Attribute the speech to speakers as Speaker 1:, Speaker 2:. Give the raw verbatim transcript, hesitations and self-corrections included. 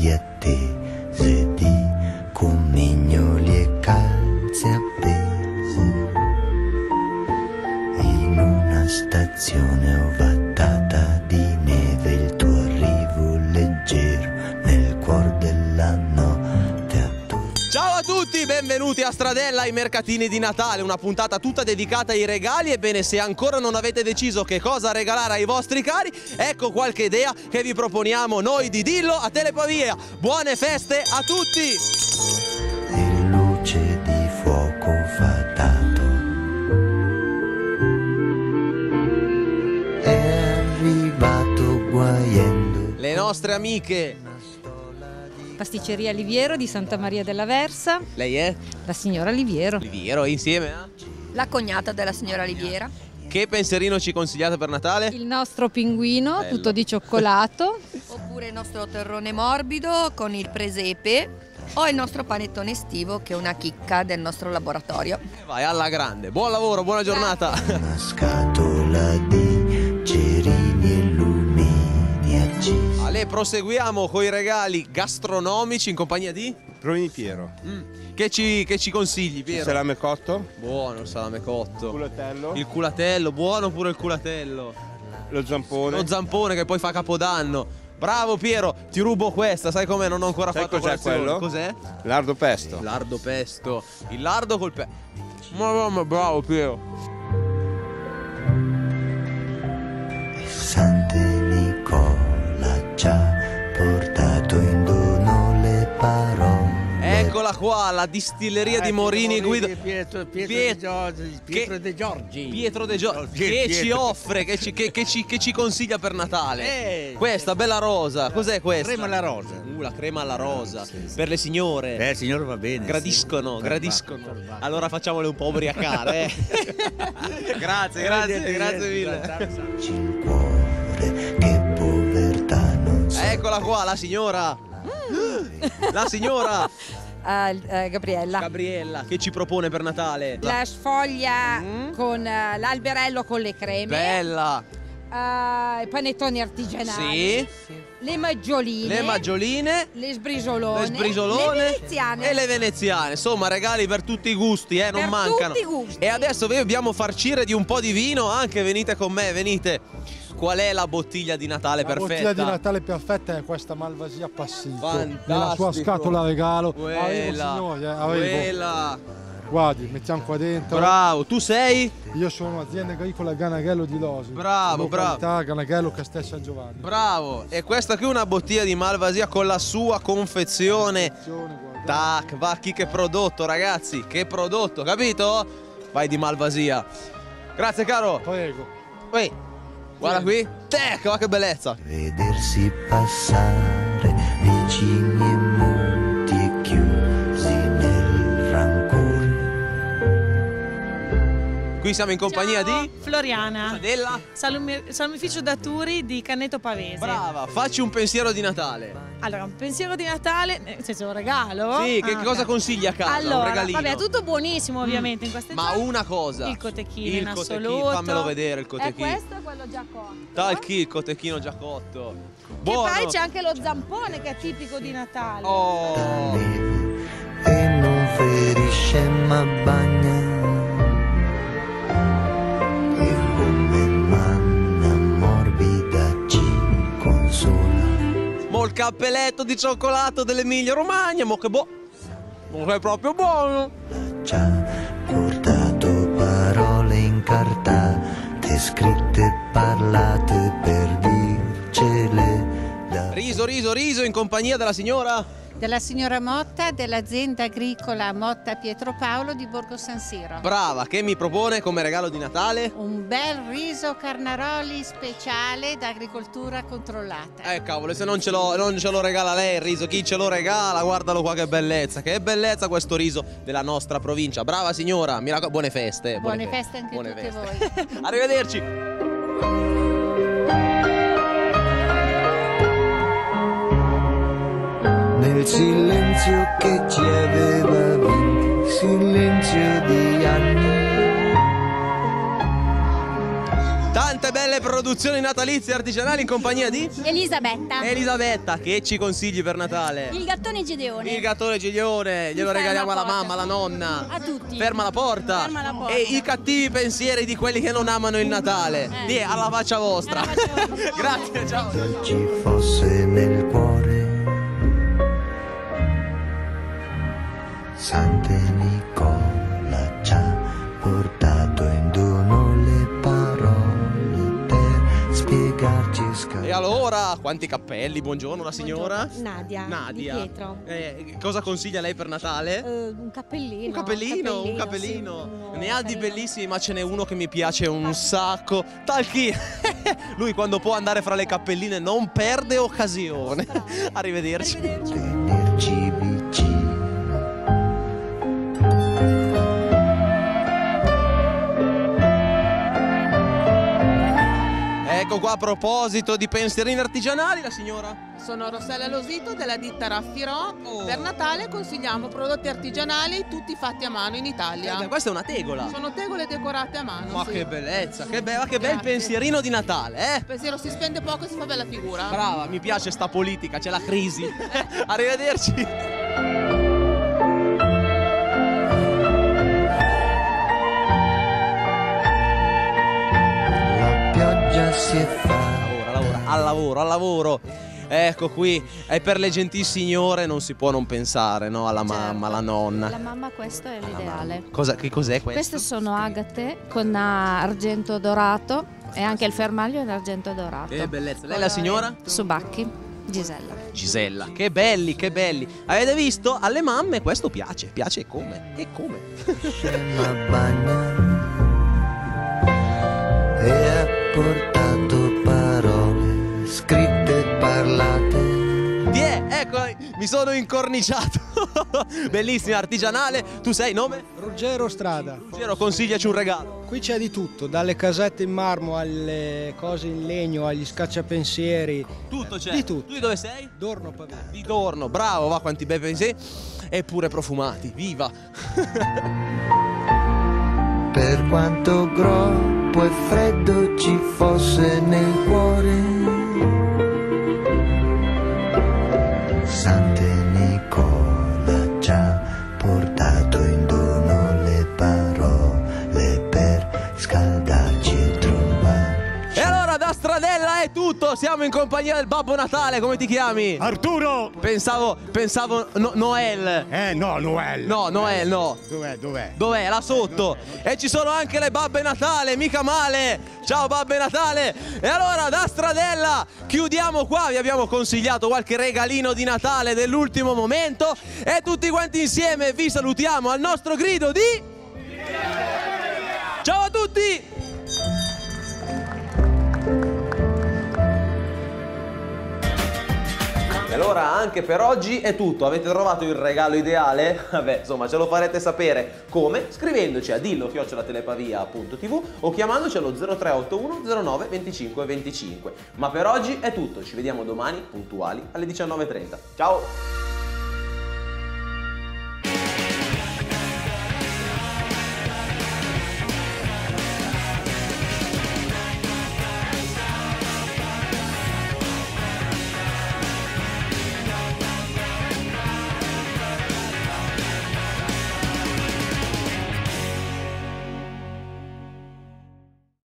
Speaker 1: sedie attese di comignoli e calze appese. In una stazione ovattata di neve il tuo arrivo leggero nel cuor della notte attorno.
Speaker 2: Ciao a tutti, benvenuti a Stradella ai mercatini di Natale, una puntata tutta dedicata ai regali. Ebbene, se ancora non avete deciso che cosa regalare ai vostri cari, ecco qualche idea che vi proponiamo noi di Dillo a Telepavia. Buone feste a tutti!
Speaker 1: E luce di fuoco fatato è arrivato guaiendo.
Speaker 2: Le nostre amiche.
Speaker 3: Pasticceria Liviero di Santa Maria della Versa.
Speaker 2: Lei è?
Speaker 3: La signora Liviero.
Speaker 2: Liviero, insieme a?
Speaker 4: La cognata della signora Liviera.
Speaker 2: Che pensierino ci consigliate per Natale?
Speaker 3: Il nostro pinguino,
Speaker 2: Bello.
Speaker 3: tutto di cioccolato.
Speaker 4: Oppure il nostro terrone morbido con il presepe. O il nostro panettone estivo, che è una chicca del nostro laboratorio.
Speaker 2: E vai alla grande. Buon lavoro, buona giornata.
Speaker 1: Una scatola di cerini e lumini accesi.
Speaker 2: Ale, proseguiamo con i regali gastronomici in compagnia di?
Speaker 5: Provini Piero.
Speaker 2: Mm. Che, ci, che ci consigli, Piero?
Speaker 5: Salame cotto,
Speaker 2: Buono il salame cotto.
Speaker 5: culatello,
Speaker 2: Il culatello, buono pure il culatello.
Speaker 5: lo zampone.
Speaker 2: Lo zampone che poi fa Capodanno. Bravo Piero, ti rubo questa, sai com'è? Non ho ancora
Speaker 5: Sai
Speaker 2: fatto
Speaker 5: cos'è
Speaker 2: colazione.
Speaker 5: quello?
Speaker 2: Cos'è?
Speaker 5: Lardo pesto.
Speaker 2: Lardo pesto. Il lardo col pesto. Ma, ma, ma bravo Piero.
Speaker 1: E Sante Nicola ci ha portato in dono le parole.
Speaker 2: Eccola qua, la distilleria di Morini Guido.
Speaker 6: Pietro, Pietro,
Speaker 2: Piet-
Speaker 6: De Giorgi, Pietro
Speaker 2: che-
Speaker 6: De Giorgi.
Speaker 2: Pietro De Giorgi,
Speaker 6: Che
Speaker 2: che ci
Speaker 6: Pietro.
Speaker 2: offre, che ci, che- che ci- che ci consiglia per Natale.
Speaker 6: Eh,
Speaker 2: Questa bella rosa, cos'è questa?
Speaker 6: Crema alla rosa.
Speaker 2: Uh, la crema alla rosa, per le signore.
Speaker 6: Eh, signore, va bene.
Speaker 2: Gradiscono,
Speaker 6: sì.
Speaker 2: gradiscono.
Speaker 6: Va, va, va.
Speaker 2: Allora facciamole un po' ubriacare. Eh. grazie, grazie, grazie mille.
Speaker 1: Il cuore che povertà non sa.
Speaker 2: Eccola qua, la signora. La signora
Speaker 7: Ah, eh, Gabriella.
Speaker 2: Gabriella che ci propone per Natale.
Speaker 7: La sfoglia
Speaker 2: Mm.
Speaker 7: con eh, l'alberello con le creme,
Speaker 2: Bella.
Speaker 7: eh, i panettoni artigianali,
Speaker 2: Sì.
Speaker 7: le maggioline,
Speaker 2: Le maggioline.
Speaker 7: le sbrisolone,
Speaker 2: Le sbrisolone
Speaker 7: le veneziane.
Speaker 2: e le veneziane, insomma regali per tutti i gusti, eh, non
Speaker 7: Per
Speaker 2: mancano.
Speaker 7: tutti i gusti.
Speaker 2: E adesso vi dobbiamo farcire di un po' di vino, anche venite con me, venite. Qual è la bottiglia di Natale
Speaker 8: La
Speaker 2: perfetta?
Speaker 8: bottiglia di Natale perfetta è questa Malvasia Passito.
Speaker 2: Fantastico.
Speaker 8: Nella sua scatola regalo.
Speaker 2: Quella,
Speaker 8: Arrivo, signori, eh, arrivo.
Speaker 2: quella.
Speaker 8: Guardi, mettiamo qua dentro.
Speaker 2: Bravo, tu sei?
Speaker 8: Io sono azienda agricola Ganaghello di Losi.
Speaker 2: Bravo,
Speaker 8: Località Ganaghello, Castel San Giovanni.
Speaker 2: Bravo. E questa qui è una bottiglia di Malvasia con la sua confezione.
Speaker 8: Attenzione, guardate.
Speaker 2: Tac, va chi che prodotto, ragazzi, che prodotto, capito? Vai di Malvasia. Grazie caro.
Speaker 8: Prego.
Speaker 2: Ehi, guarda qui. Tac, va che bellezza.
Speaker 1: Vedersi passare vicini e muti e chiusi nel rancore.
Speaker 2: Qui siamo in compagnia
Speaker 9: Ciao,
Speaker 2: di
Speaker 9: Floriana,
Speaker 2: della.
Speaker 9: salumi- salumificio Daturi di Canneto Pavese.
Speaker 2: Brava, facci un pensiero di Natale.
Speaker 9: Allora, un pensiero di Natale, nel senso un regalo.
Speaker 2: Sì, che
Speaker 9: Ah,
Speaker 2: cosa
Speaker 9: ok.
Speaker 2: consigli a casa?
Speaker 9: Allora,
Speaker 2: un regalino.
Speaker 9: vabbè, tutto buonissimo ovviamente in queste
Speaker 2: Ma
Speaker 9: giornate.
Speaker 2: una cosa.
Speaker 9: Il cotechino
Speaker 2: Il
Speaker 9: in
Speaker 2: cotechino,
Speaker 9: assoluto.
Speaker 2: fammelo vedere il
Speaker 7: È
Speaker 2: cotechino.
Speaker 7: questo è quello già cotto.
Speaker 2: Talchi, il cotechino già cotto.
Speaker 9: Che
Speaker 2: Buono.
Speaker 9: poi c'è anche lo zampone che è tipico di Natale.
Speaker 2: Oh.
Speaker 1: Neve e non ferisce ma bagna. E come manna morbida ci consola.
Speaker 2: Mo il cappelletto di cioccolato dell'Emilia Romagna, mo che buono. Mo che è proprio buono.
Speaker 1: Ci ha portato parole incartate, scritte e parlate per dircele da.
Speaker 2: Riso, riso, riso in compagnia della signora.
Speaker 10: Della signora Motta, dell'azienda agricola Motta Pietro Paolo di Borgo San Siro.
Speaker 2: Brava, che mi propone come regalo di Natale?
Speaker 10: Un bel riso Carnaroli speciale da agricoltura controllata.
Speaker 2: Eh cavolo, se non ce, lo, non ce lo regala lei il riso, chi ce lo regala? Guardalo qua che bellezza, che bellezza questo riso della nostra provincia. Brava signora, mi raccomando, buone feste.
Speaker 10: Buone feste anche a
Speaker 2: buone
Speaker 10: tutte
Speaker 2: feste.
Speaker 10: voi.
Speaker 2: Arrivederci.
Speaker 1: Nel silenzio che ci aveva vinti, silenzio di anni.
Speaker 2: Tante belle delle produzioni natalizie artigianali in compagnia di
Speaker 11: Elisabetta.
Speaker 2: Elisabetta. Che ci consigli per Natale?
Speaker 11: Il gattone Gedeone.
Speaker 2: Il gattone Giglione, glielo
Speaker 11: Ferma
Speaker 2: regaliamo alla
Speaker 11: porta.
Speaker 2: mamma, alla nonna.
Speaker 11: A tutti.
Speaker 2: Ferma la porta.
Speaker 11: Ferma la porta.
Speaker 2: E i cattivi pensieri di quelli che non amano il Natale.
Speaker 11: Eh.
Speaker 2: Dì, alla faccia vostra.
Speaker 11: Alla faccia vostra.
Speaker 2: Grazie, ciao.
Speaker 1: Se ci fosse nel cuore Sante Nicola ci ha portato in dono le parole per spiegarci
Speaker 2: E allora, quanti cappelli? Buongiorno, la signora?
Speaker 3: Nadia.
Speaker 2: Nadia.
Speaker 3: Di Pietro.
Speaker 2: Eh, cosa consiglia lei per Natale?
Speaker 3: Eh, un cappellino.
Speaker 2: Un cappellino, un cappellino.
Speaker 3: sì, uno
Speaker 2: Ne ha di
Speaker 3: carino.
Speaker 2: bellissimi, ma ce n'è uno che mi piace un sacco. Talchi. Lui quando può andare fra le cappelline non perde occasione. Arrivederci.
Speaker 1: tenerci vicino.
Speaker 2: Ecco qua, a proposito di pensierini artigianali, la signora?
Speaker 12: Sono Rossella Losito della ditta Raffirò. Per Natale consigliamo prodotti artigianali tutti fatti a mano in Italia.
Speaker 2: Eh, questa è una tegola.
Speaker 12: Sono tegole decorate a mano.
Speaker 2: Ma
Speaker 12: sì.
Speaker 2: che bellezza, che, be- che bel
Speaker 12: Grazie.
Speaker 2: pensierino di Natale, eh?
Speaker 12: Il pensiero si spende poco e si fa bella figura.
Speaker 2: Brava, mi piace sta politica, c'è la crisi. Arrivederci.
Speaker 1: La pioggia si è fatta.
Speaker 2: Lavora, lavora, al lavoro, al lavoro. Ecco qui, e per le gentil signore non si può non pensare, no? Alla mamma, alla nonna.
Speaker 13: La mamma, questo è l'ideale.
Speaker 2: Cosa, che cos'è questo?
Speaker 13: Queste sono agate con ah, argento dorato e anche il fermaglio è in argento dorato.
Speaker 2: Che bellezza. Lei è la signora?
Speaker 13: Subacchi, Gisella.
Speaker 2: Gisella, che belli, che belli. Avete visto? Alle mamme questo piace, piace e come, e come.
Speaker 1: Scema bagna e ha portato parole scritte e parlate.
Speaker 2: Tie, ecco, mi sono incorniciato. Bellissima, artigianale. Tu sei nome?
Speaker 14: Ruggero Strada.
Speaker 2: Ruggero, consigliaci un regalo.
Speaker 14: Qui c'è di tutto, dalle casette in marmo alle cose in legno, agli scacciapensieri.
Speaker 2: Tutto c'è.
Speaker 14: Di tutto.
Speaker 2: Tu di dove sei?
Speaker 14: Dorno Pavia.
Speaker 2: Di Dorno, bravo, va, quanti bei pensieri. Eppure profumati, viva.
Speaker 1: Per quanto groppo e freddo ci fosse nel cuore, Sante Nicola ci ha portato in dono le parole per scaldarci e trovare.
Speaker 2: E allora da Stradella è tutto, siamo in compagnia del Babbo Natale, come ti chiami?
Speaker 15: Arturo!
Speaker 2: Pensavo, pensavo no, Noel.
Speaker 15: Eh no, Noel.
Speaker 2: No, Noel no.
Speaker 15: Dov'è, dov'è?
Speaker 2: Dov'è? Là sotto. E ci sono anche le Babbe Natale, mica male. Ciao Babbe Natale. E allora da Stradella chiudiamo qua, vi abbiamo consigliato qualche regalino di Natale dell'ultimo momento e tutti quanti insieme vi salutiamo al nostro grido di... Ciao a tutti! E allora anche per oggi è tutto. Avete trovato il regalo ideale? Vabbè, insomma, ce lo farete sapere come? Scrivendoci a dillo chiocciola telepavia punto tv o chiamandoci allo zero tre otto uno zero nove venticinque venticinque. Ma per oggi è tutto, ci vediamo domani puntuali alle diciannove e trenta. Ciao!